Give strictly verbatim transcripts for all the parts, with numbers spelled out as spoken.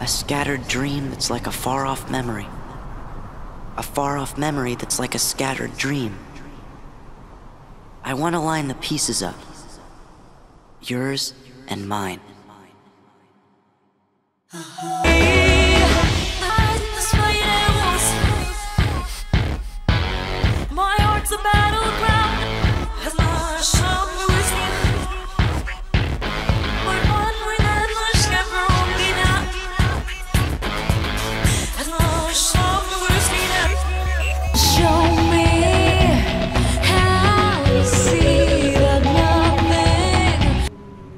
scattered dream that's like a far-off memory. A far-off memory that's like a scattered dream. I want to line the pieces up. Yours and mine. My heart's a battleground. As long as some whiskey, but one relentless pepperoni now. As long as some whiskey now. Show me how to see that nothing.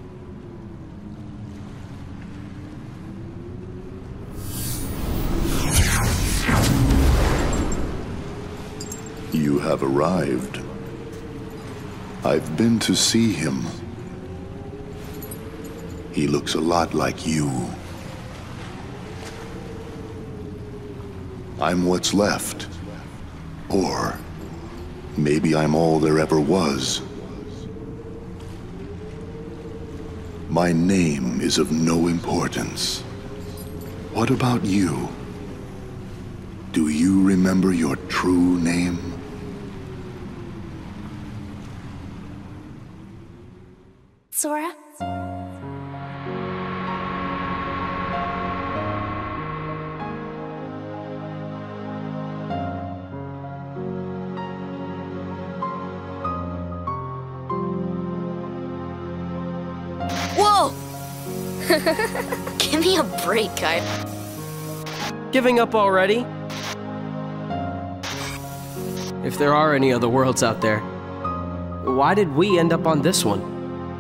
You have arrived. I've been to see him. He looks a lot like you. I'm what's left. Or maybe I'm all there ever was. My name is of no importance. What about you? Do you remember your true name? Sora? Whoa! Give me a break, guy. Giving up already? If there are any other worlds out there, why did we end up on this one?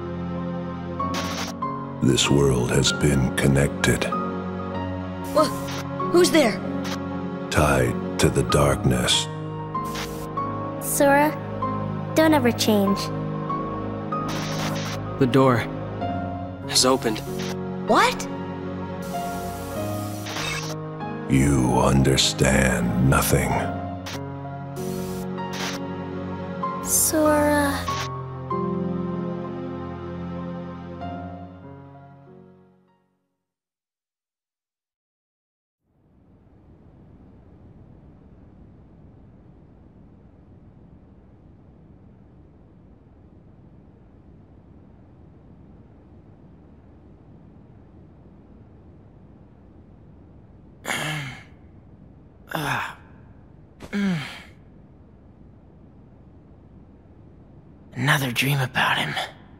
This world has been connected, Whoa! Who's there? tied to the darkness. Sora, don't ever change. The door has opened. What? You understand nothing. Sora... Ah. Mm. Another dream about him.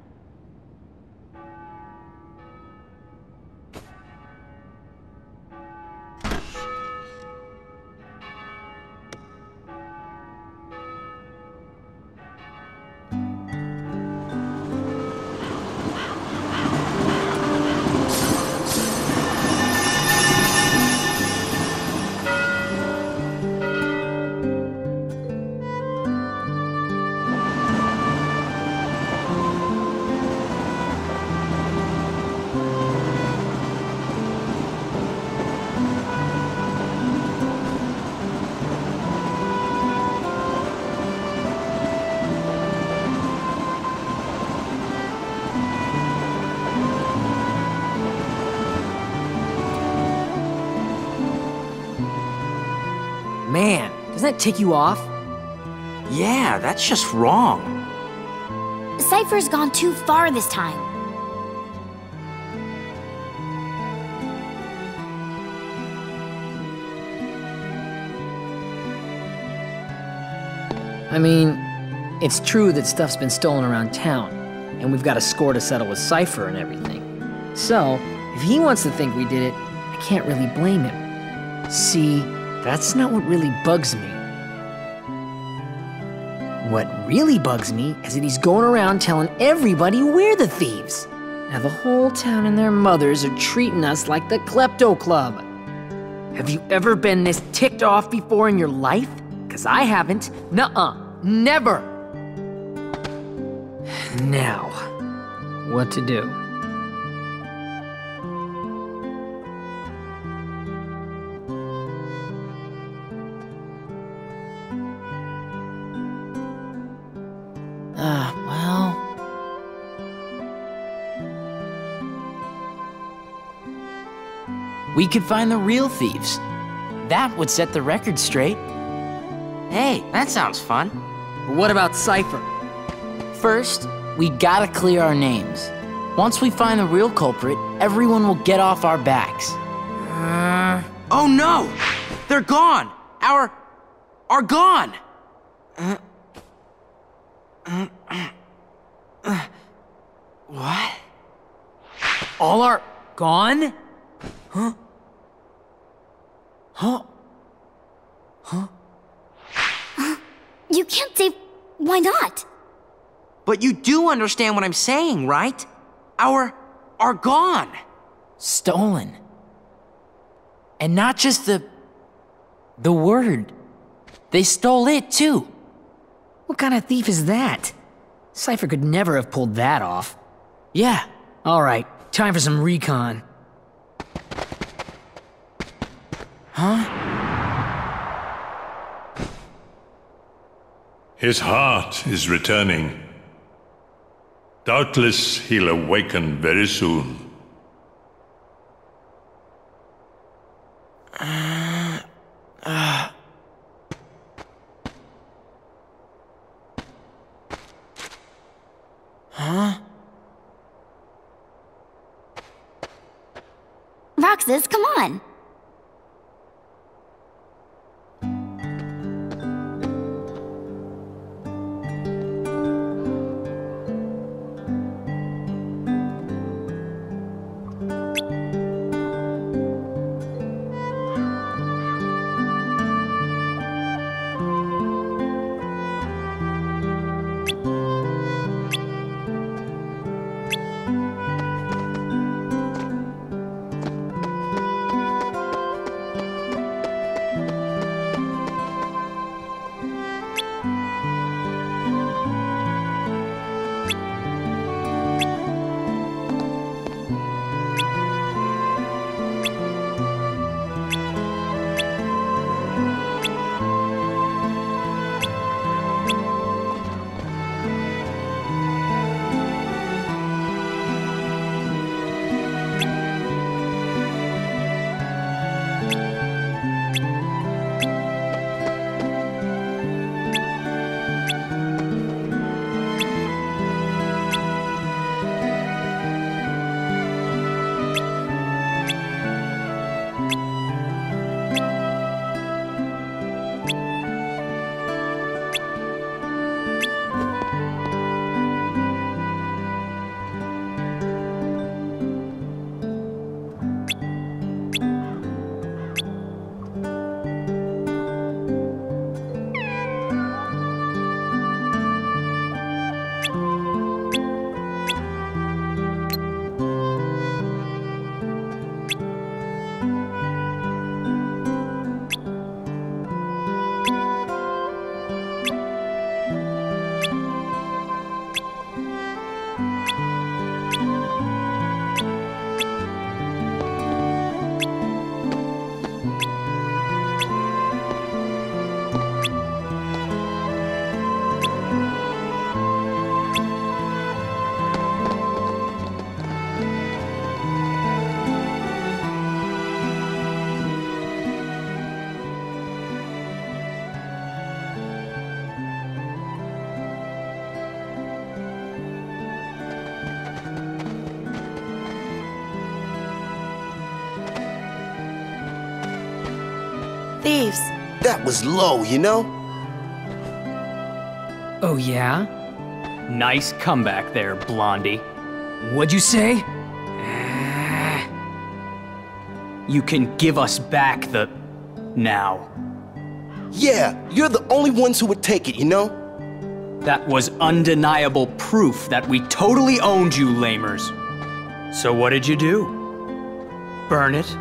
Man, doesn't that tick you off? Yeah, that's just wrong. Cypher's gone too far this time. I mean, it's true that stuff's been stolen around town, and we've got a score to settle with Cypher and everything. So, if he wants to think we did it, I can't really blame him. See, that's not what really bugs me. What really bugs me is that he's going around telling everybody we're the thieves. Now the whole town and their mothers are treating us like the Klepto Club. Have you ever been this ticked off before in your life? 'Cause I haven't. Nuh-uh. Never. Now, what to do? Ah, uh, well... we could find the real thieves. That would set the record straight. Hey, that sounds fun. But what about Cypher? First, we gotta clear our names. Once we find the real culprit, everyone will get off our backs. Uh... Oh no! They're gone! Our... are gone! Uh... Uh... Uh... What? All are gone? Huh? Huh? Huh? You can't say... why not? But you do understand what I'm saying, right? Our... are gone. Stolen. And not just the... the word. They stole it, too. What kind of thief is that? Cypher could never have pulled that off. Yeah. All right, time for some recon. Huh? His heart is returning. Doubtless he'll awaken very soon. Uh, uh. Huh? Roxas, come on. Thieves. That was low, you know? Oh, yeah? Nice comeback there, Blondie. What'd you say? You can give us back the... now. Yeah, you're the only ones who would take it, you know? That was undeniable proof that we totally owned you, lamers. So what did you do? Burn it?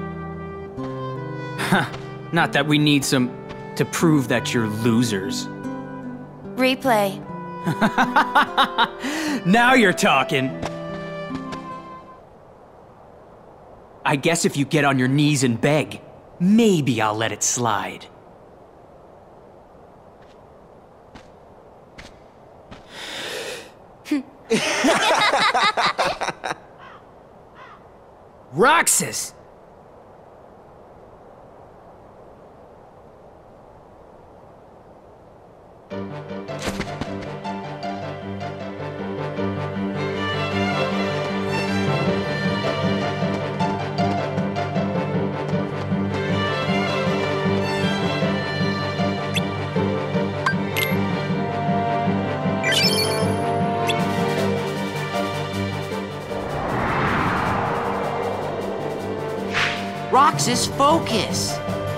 Huh. Not that we need some... to prove that you're losers. Replay. Now you're talking! I guess if you get on your knees and beg, maybe I'll let it slide. Roxas! Roxas, focus!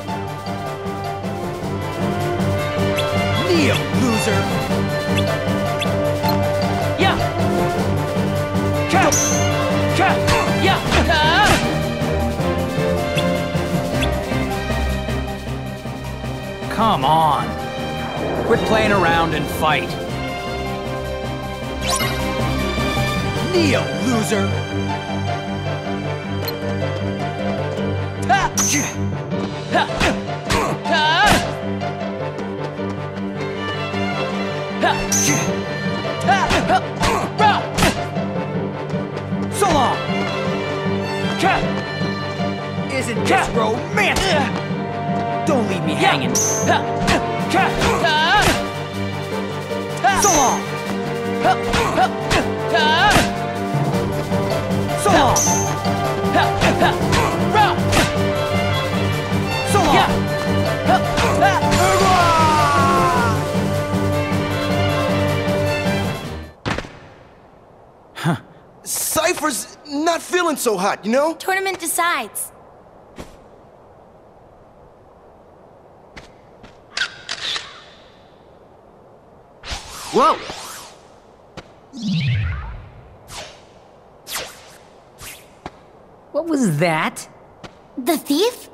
Neo, loser! Yeah! Cat! Cat! Yeah! Come on. Quit playing around and fight. Neo, loser! Ha! Ha! Ha! So long! Cat! Isn't this romantic? Don't leave me hanging. Cat! So long! So long! So long! Huh. Cypher's not feeling so hot, you know? Tournament decides. Whoa! What was that? The thief?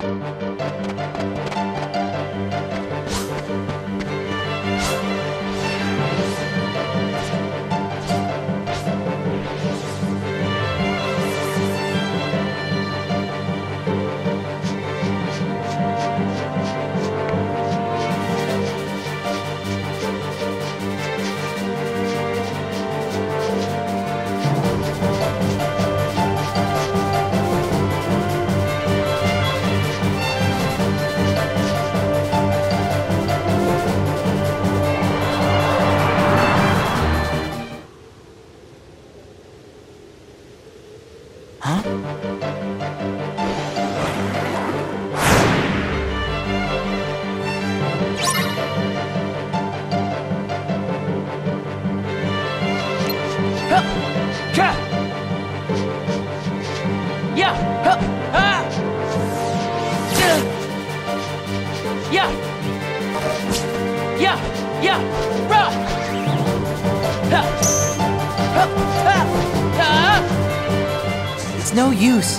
It's no use.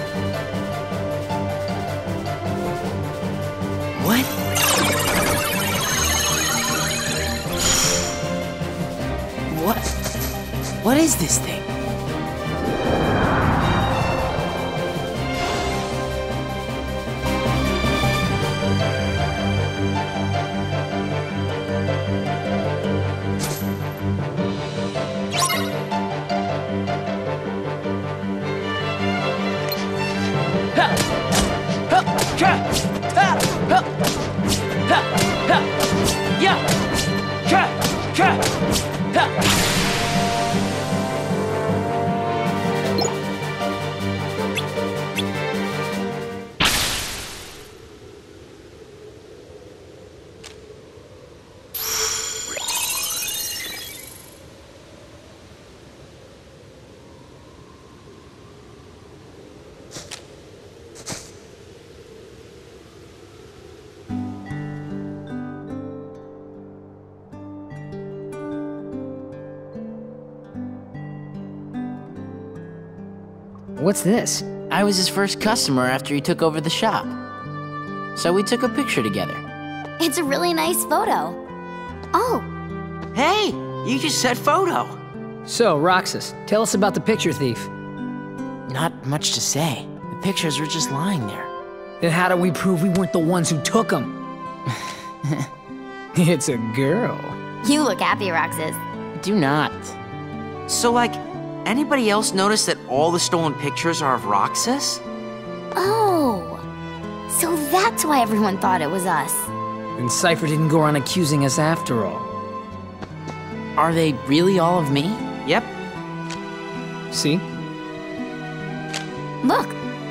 What? What? What is this thing? What's this? I was his first customer after he took over the shop. So we took a picture together. It's a really nice photo. Oh. Hey, you just said photo. So, Roxas, tell us about the picture thief. Not much to say. The pictures were just lying there. Then how do we prove we weren't the ones who took them? It's a girl. You look happy, Roxas. Do not. So, like, anybody else notice that all the stolen pictures are of Roxas? Oh. So that's why everyone thought it was us. And Cypher didn't go around accusing us after all. Are they really all of me? Yep. See? Look.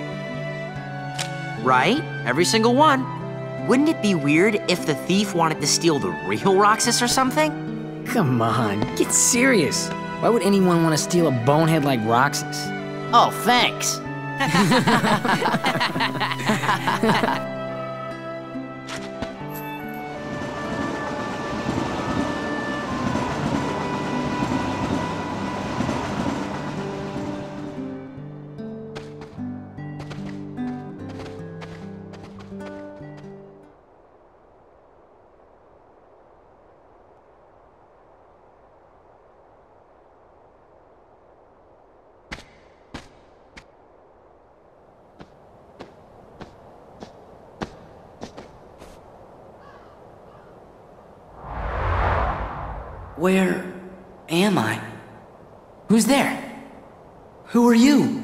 Right? Every single one. Wouldn't it be weird if the thief wanted to steal the real Roxas or something? Come on, get serious. Why would anyone want to steal a bonehead like Roxas? Oh, thanks. Where am I? Who's there? Who are you?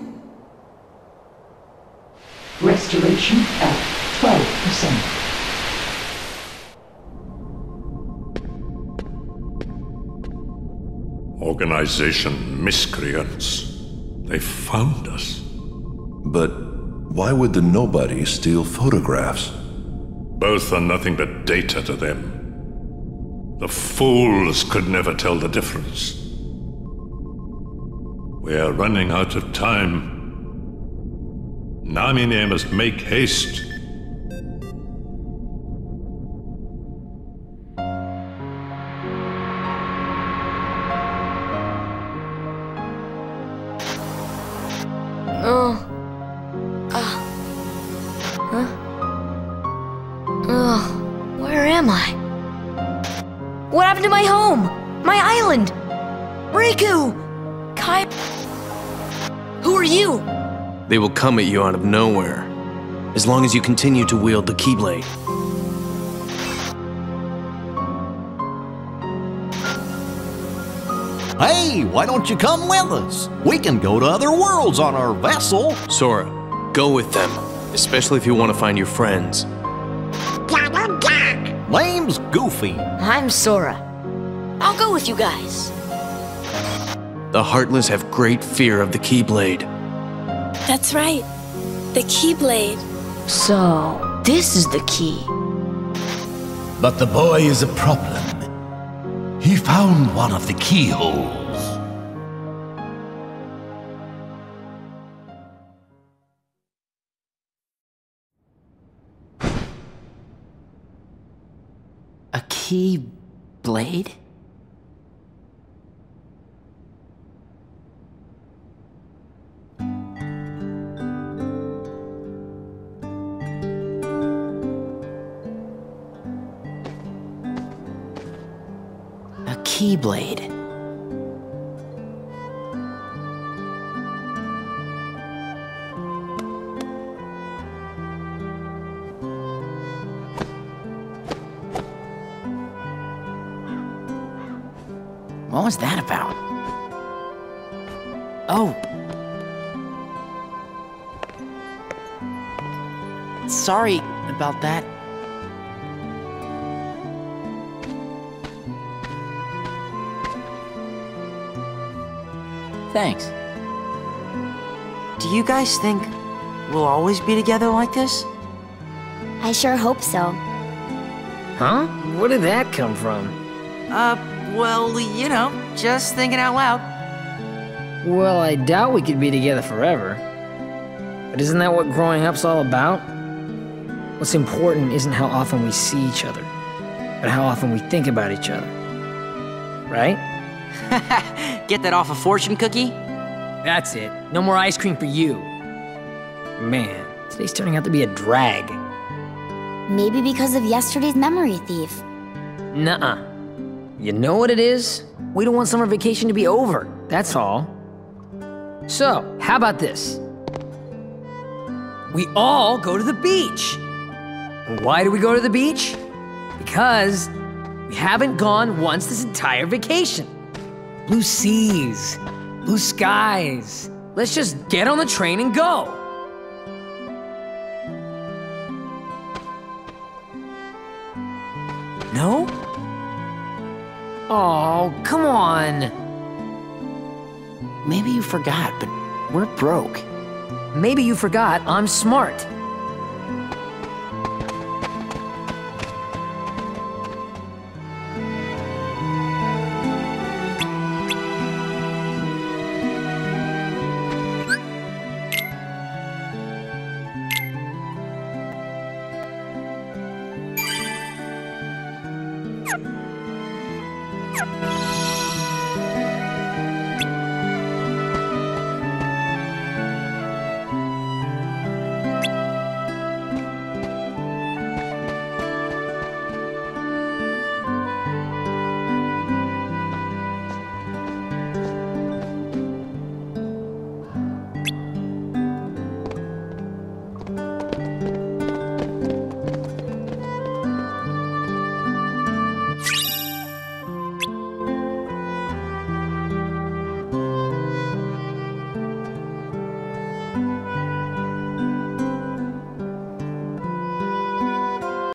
Restoration at twelve percent. Organization miscreants. They found us. But why would the nobody steal photographs? Both are nothing but data to them. The fools could never tell the difference. We are running out of time. Namine must make haste. Oh. Ah. Huh? Oh. Where am I? What happened to my home? My island? Riku! Kai... Who are you? They will come at you out of nowhere, as long as you continue to wield the Keyblade. Hey, why don't you come with us? We can go to other worlds on our vessel. Sora, go with them, especially if you want to find your friends. Name's Goofy. I'm Sora. I'll go with you guys. The Heartless have great fear of the Keyblade. That's right. The Keyblade. So, this is the key. But the boy is a problem. He found one of the keyholes. A key blade? A keyblade. What was that about? Oh. Sorry about that. Thanks. Do you guys think we'll always be together like this? I sure hope so. Huh? Where did that come from? Uh, well, you know, just thinking out loud. Well, I doubt we could be together forever. But isn't that what growing up's all about? What's important isn't how often we see each other, but how often we think about each other. Right? Get that off a fortune cookie? That's it. No more ice cream for you. Man, today's turning out to be a drag. Maybe because of yesterday's memory thief. Nuh-uh. You know what it is? We don't want summer vacation to be over, that's all. So, how about this? We all go to the beach. Why do we go to the beach? Because we haven't gone once this entire vacation. Blue seas, blue skies. Let's just get on the train and go. No? Oh, come on. Maybe you forgot, but we're broke. Maybe you forgot I'm smart.